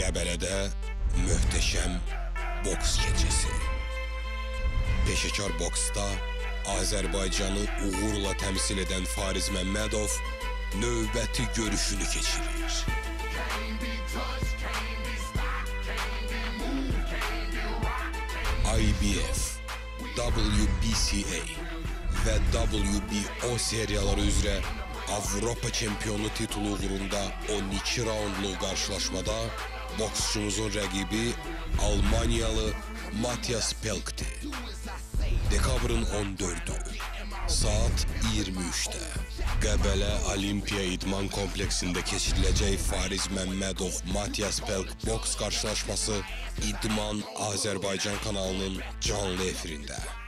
Qəbələdə möhtəşəm boks gecəsi. Peşəkar boksda Azərbaycanı uğurla təmsil edən Fariz Məmmədov növbəti görüşünü keçirir. IBF, WBCA və WBO seriyaları üzrə Avropa çempionu titulu uğrunda 12 raundluq qarşılaşmada boksçumuzun rəqibi Almaniyalı Matthias Pelkti. Dekabrın 14'ü saat 23'də Qəbələ Olimpiya İdman kompleksində keçiriləcək Fariz Məmmədov Matthias Pelk boks qarşılaşması İdman Azərbaycan kanalının canlı efirində.